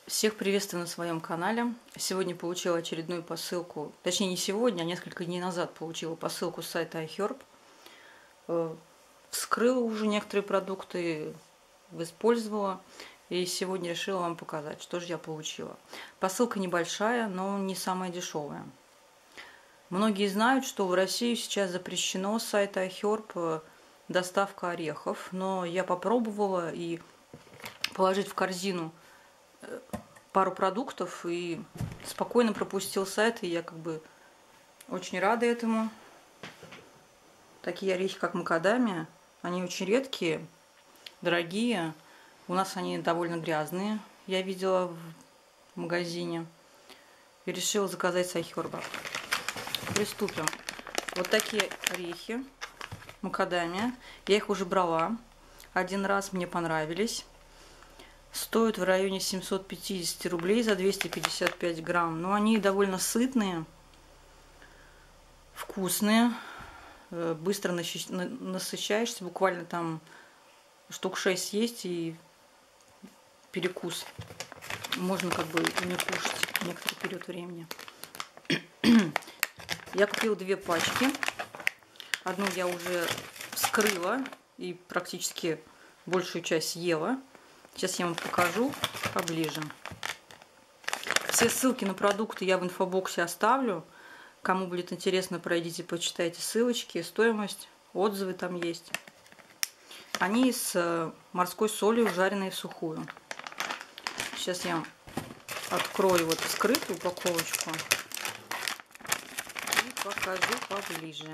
Всех приветствую на своем канале. Сегодня получила очередную посылку, точнее не сегодня, а несколько дней назад получила посылку с сайта iHerb. Вскрыла уже некоторые продукты, использовала, и сегодня решила вам показать, что же я получила. Посылка небольшая, но не самая дешевая. Многие знают, что в России сейчас запрещено с сайта iHerb доставка орехов, но я попробовала и положить в корзину пару продуктов и спокойно пропустил сайт, и я очень рада этому. Такие орехи, как макадамия, они очень редкие, дорогие. У нас они довольно грязные, я видела в магазине. И решила заказать с iHerb. Приступим. Вот такие орехи, макадамия. Я их уже брала один раз, мне понравились. Стоят в районе 750 рублей за 255 грамм. Но они довольно сытные, вкусные, быстро насыщаешься. Буквально там штук 6 есть, и перекус. Можно не кушать некоторый период времени. Я купила 2 пачки. Одну я уже вскрыла и практически большую часть съела. Сейчас я вам покажу поближе. Все ссылки на продукты я в инфобоксе оставлю. Кому будет интересно, пройдите, почитайте ссылочки, стоимость, отзывы там есть. Они с морской солью, жареные в сухую. Сейчас я открою вот вскрытую упаковочку и покажу поближе.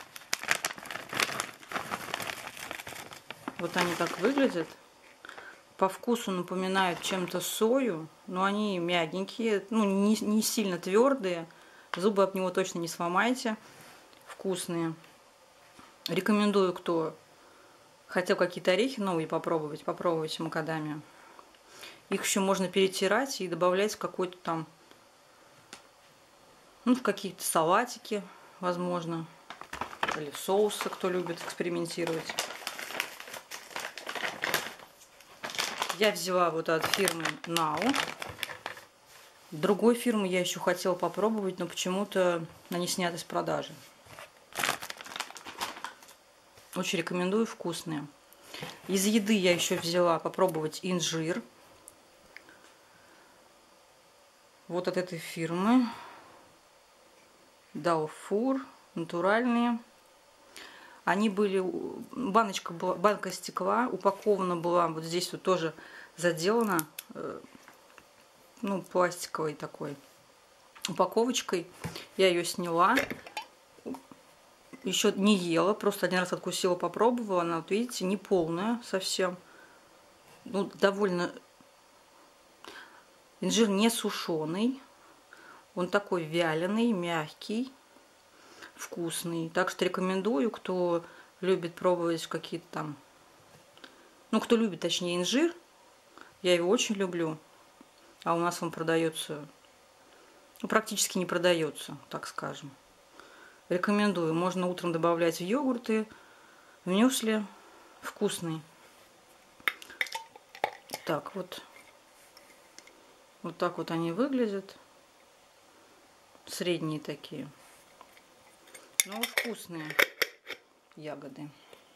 Вот они так выглядят. По вкусу напоминают чем-то сою, но они мягенькие, не сильно твердые. Зубы об него точно не сломайте. Вкусные. Рекомендую, кто хотел какие-то орехи новые попробовать, попробуйте макадамию. Их еще можно перетирать и добавлять в какой-то там, в какие-то салатики, возможно, или соусы, кто любит экспериментировать. Я взяла вот от фирмы Now. Другой фирмы я еще хотела попробовать, но почему-то они сняты с продажи. Очень рекомендую, вкусные. Из еды я еще взяла попробовать инжир. Вот от этой фирмы. Даофур, натуральные. Они были, банка стекла, упакована была, вот здесь вот тоже заделана, пластиковой такой упаковочкой. Я ее сняла, еще не ела, просто один раз откусила, попробовала. Она, вот видите, не полная совсем. Довольно, инжир не сушеный, он такой вяленый, мягкий. Вкусный. Так что рекомендую, кто любит пробовать какие-то там... кто любит, точнее, инжир. Я его очень люблю. А у нас он продается... практически не продается, так скажем. Рекомендую. Можно утром добавлять в йогурты, в мюсли. Вкусный. Так, вот. Вот так вот они выглядят. Средние такие. Но вкусные ягоды.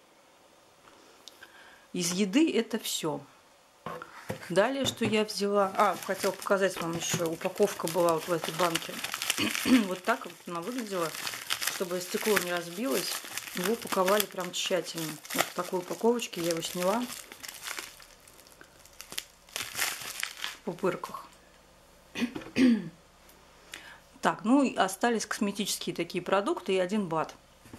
Из еды это все. Далее, что я взяла... хотела показать вам еще. Упаковка была вот в этой банке. Вот так вот она выглядела. Чтобы стекло не разбилось, его упаковали прям тщательно. Вот в такой упаковочке я его сняла. В пупырках. Так, и остались косметические такие продукты и 1 бат.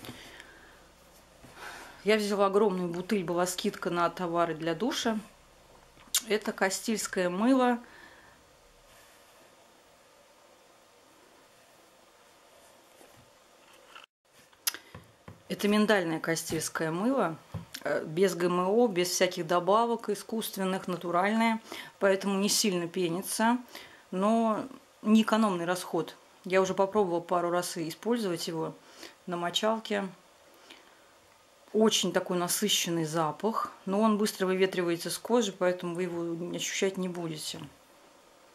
Я взяла огромную бутыль, была скидка на товары для душа. Это кастильское мыло. Это миндальное кастильское мыло. Без ГМО, без всяких добавок искусственных, натуральное. Поэтому не сильно пенится, но не экономный расход. Я уже попробовала пару раз использовать его на мочалке. Очень такой насыщенный запах, но он быстро выветривается с кожи, поэтому вы его ощущать не будете.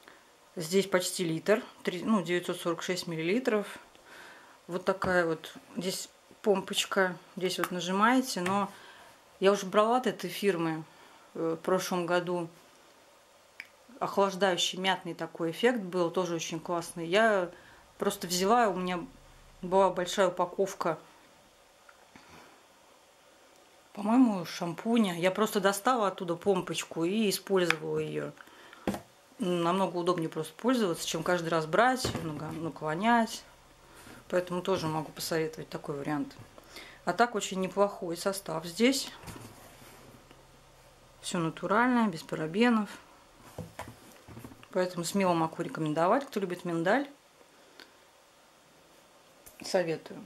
Здесь почти литр, 946 миллилитров. Вот такая вот здесь помпочка. Здесь вот нажимаете, но я уже брала от этой фирмы в прошлом году. Охлаждающий мятный такой эффект был, тоже очень классный. Я просто взяла, у меня была большая упаковка, по-моему, шампуня. Я просто достала оттуда помпочку и использовала ее. Намного удобнее просто пользоваться, чем каждый раз брать, наклонять. Поэтому тоже могу посоветовать такой вариант. А так очень неплохой состав здесь. Все натуральное, без парабенов. Поэтому смело могу рекомендовать. Кто любит миндаль, советую.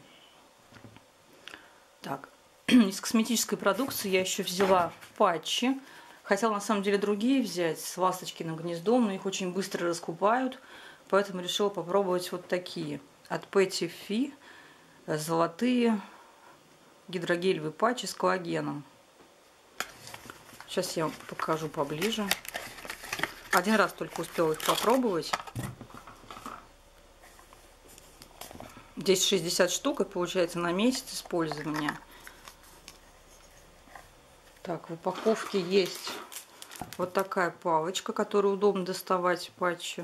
Так, из косметической продукции я еще взяла патчи. Хотела на самом деле другие взять с ласточкиным гнездом, но их очень быстро раскупают. Поэтому решила попробовать вот такие. От Petty Fi золотые гидрогелевые патчи с коллагеном. Сейчас я вам покажу поближе. Один раз только успела их попробовать. Здесь 60 штук, и получается на месяц использования. Так, в упаковке есть вот такая палочка, которую удобно доставать патчи.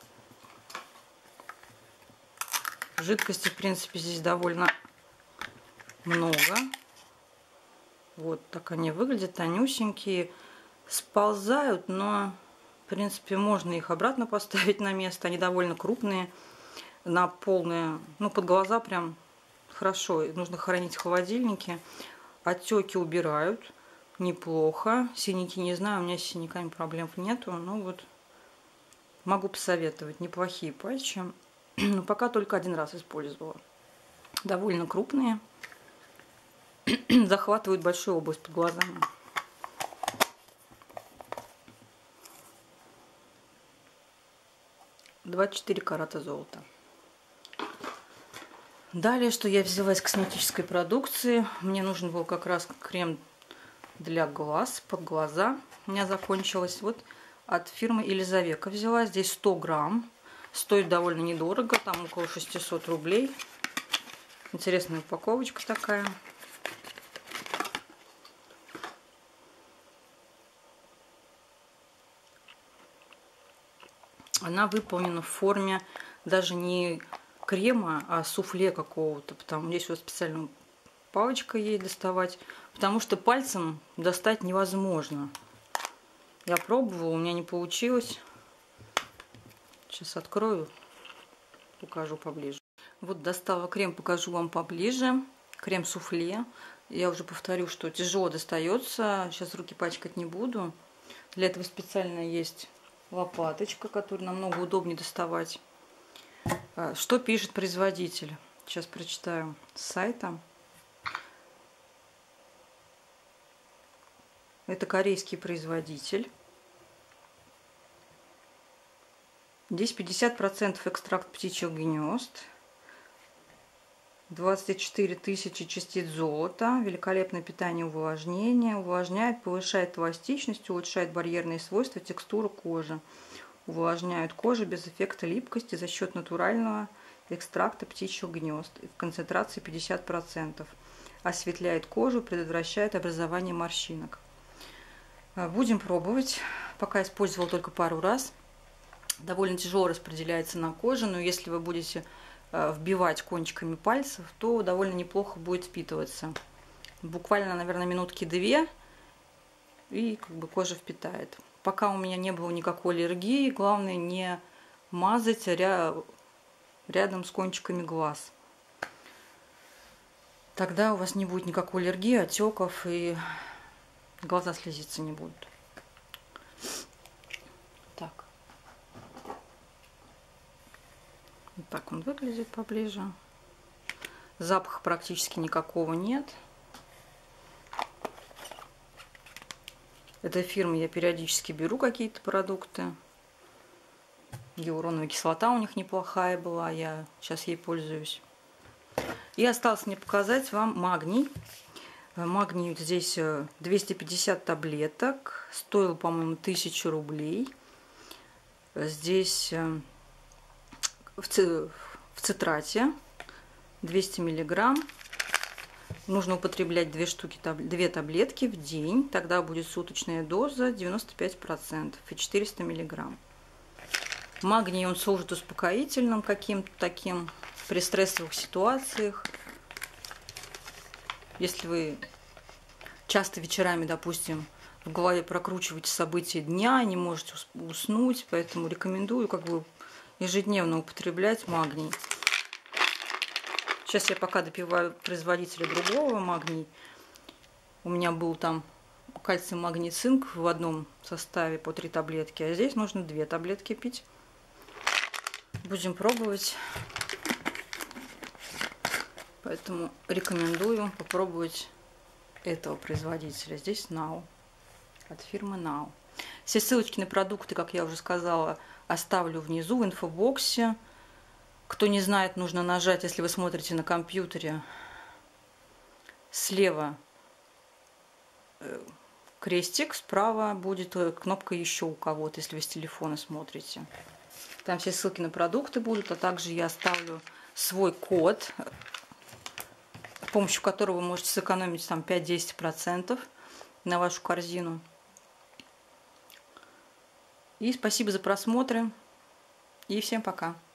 Жидкости, в принципе, здесь довольно много. Вот так они выглядят, тонюсенькие. Сползают, но, в принципе, можно их обратно поставить на место. Они довольно крупные, на полные, под глаза прям хорошо. Нужно хранить в холодильнике. Отеки убирают. Неплохо. Синяки не знаю, у меня с синяками проблем нету. Ну вот, могу посоветовать. Неплохие патчи. Но пока только один раз использовала. Довольно крупные. Захватывают большую область под глазами. $24 карата золота. Далее, что я взяла из косметической продукции. Мне нужен был как раз крем для глаз, под глаза. У меня закончилось. Вот от фирмы Елизавека взяла. Здесь 100 грамм. Стоит довольно недорого. Там около 600 рублей. Интересная упаковочка такая. Она выполнена в форме даже не крема, а суфле какого-то. Потому здесь вот специальная палочка ей доставать. Потому что пальцем достать невозможно. Я пробовала, у меня не получилось. Сейчас открою, покажу поближе. Вот достала крем, покажу вам поближе. Крем суфле. Я уже повторю, что тяжело достается. Сейчас руки пачкать не буду. Для этого специально есть лопаточка, которую намного удобнее доставать. Что пишет производитель? Сейчас прочитаю с сайта. Это корейский производитель. Здесь 50% экстракт птичьих гнезд. 24 тысячи частиц золота. Великолепное питание и увлажнение. Увлажняет, повышает эластичность, улучшает барьерные свойства, текстуру кожи. Увлажняют кожу без эффекта липкости за счет натурального экстракта птичьих гнезд в концентрации 50%. Осветляет кожу, предотвращает образование морщинок. Будем пробовать. Пока использовала только пару раз. Довольно тяжело распределяется на коже, но если вы будете вбивать кончиками пальцев, то довольно неплохо будет впитываться. Буквально, наверное, минутки 2, и кожа впитает. Пока у меня не было никакой аллергии, главное не мазать рядом с кончиками глаз. Тогда у вас не будет никакой аллергии, отеков, и глаза слезиться не будут. Так. Вот так он выглядит поближе. Запаха практически никакого нет. Этой фирмы я периодически беру какие-то продукты. Гиалуроновая кислота у них неплохая была, я сейчас ей пользуюсь. И осталось мне показать вам магний. Магний здесь 250 таблеток. Стоил, по-моему, 1000 рублей. Здесь в цитрате 200 миллиграмм. Нужно употреблять 2 таблетки в день. Тогда будет суточная доза 95% и 400 миллиграмм. Магний, он служит успокоительным каким-то таким при стрессовых ситуациях. Если вы часто вечерами, допустим, в голове прокручиваете события дня, не можете уснуть, поэтому рекомендую ежедневно употреблять магний. Сейчас я пока допиваю производителя другого магний. У меня был там кальций, магний, цинк в одном составе по 3 таблетки, а здесь нужно 2 таблетки пить. Будем пробовать. Поэтому рекомендую попробовать этого производителя. Здесь Now, от фирмы Now. Все ссылочки на продукты, как я уже сказала, оставлю внизу в инфобоксе. Кто не знает, нужно нажать, если вы смотрите на компьютере, слева крестик, справа будет кнопка «Еще» у кого-то, если вы с телефона смотрите. Там все ссылки на продукты будут, а также я оставлю свой код, с помощью которого вы можете сэкономить там 5-10% на вашу корзину. И спасибо за просмотры. И всем пока.